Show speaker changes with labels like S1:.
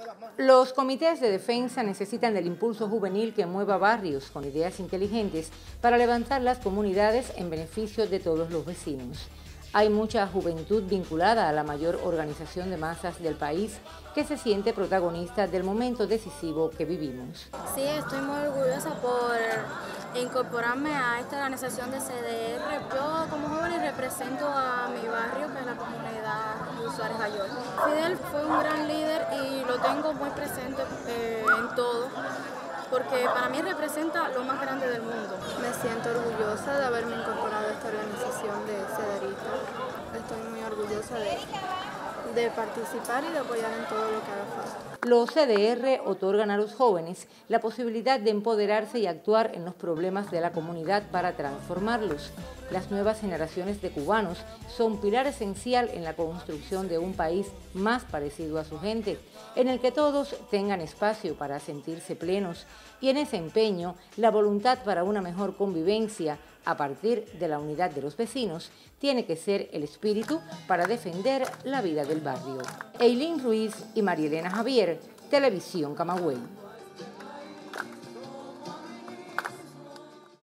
S1: Los comités de defensa necesitan del impulso juvenil que mueva barrios con ideas inteligentes para levantar las comunidades en beneficio de todos los vecinos. Hay mucha juventud vinculada a la mayor organización de masas del país que se siente protagonista del momento decisivo que vivimos.
S2: Sí, estoy muy orgullosa por incorporarme a esta organización de CDR. Yo como joven represento a mi barrio, que es la comunidad de Suárez Ayoy. Fidel fue un gran líder y lo tengo muy presente en todo, porque para mí representa lo más grande del mundo.
S3: Me siento orgullosa de haberme incorporado a esta organización de CDRistas. Estoy muy orgullosa de participar y de apoyar en todo lo que haga falta.
S1: Los CDR otorgan a los jóvenes la posibilidad de empoderarse y actuar en los problemas de la comunidad para transformarlos. Las nuevas generaciones de cubanos son pilar esencial en la construcción de un país más parecido a su gente, en el que todos tengan espacio para sentirse plenos y en ese empeño la voluntad para una mejor convivencia a partir de la unidad de los vecinos tiene que ser el espíritu para defender la vida del barrio. Eileen Ruiz y María Elena Javier, Televisión Camagüey.